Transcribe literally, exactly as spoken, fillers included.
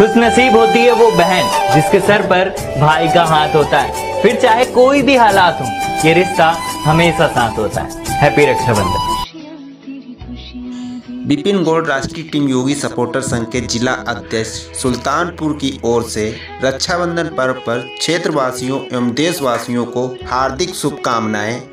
खुश नसीब होती है वो बहन जिसके सर पर भाई का हाथ होता है। फिर चाहे कोई भी हालात हो, ये रिश्ता हमेशा साथ होता है। हैप्पी रक्षाबंधन। विपिन गौड़ राष्ट्रीय टीम योगी सपोर्टर संघ के जिला अध्यक्ष सुल्तानपुर की ओर से रक्षाबंधन पर्व पर क्षेत्रवासियों एवं देशवासियों को हार्दिक शुभकामनाएं